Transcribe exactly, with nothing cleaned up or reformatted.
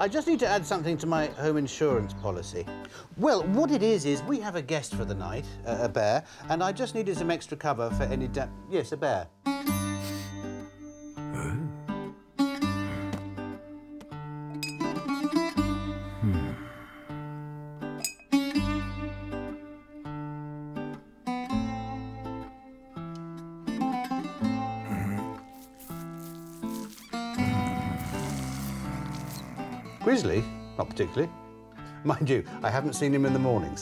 just need to add something to my home insurance policy. Well, what it is is we have a guest for the night, uh, a bear, and I just needed some extra cover for any da... Yes, a bear. Grizzly? Not particularly. Mind you, I haven't seen him in the mornings.